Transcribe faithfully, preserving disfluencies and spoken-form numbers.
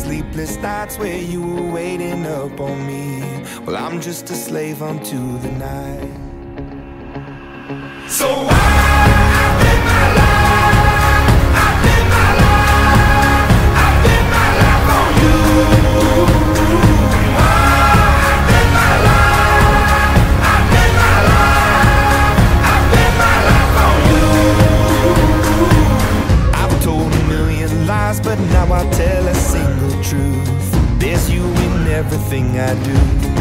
sleepless nights where you were waiting up on me. Well, I'm just a slave unto the night. So I bet my life, I bet my life, I bet my life on you. I bet my life, I bet my life, I bet my life on you. I've told a million lies, but now I tell a single truth. There's you in everything I do.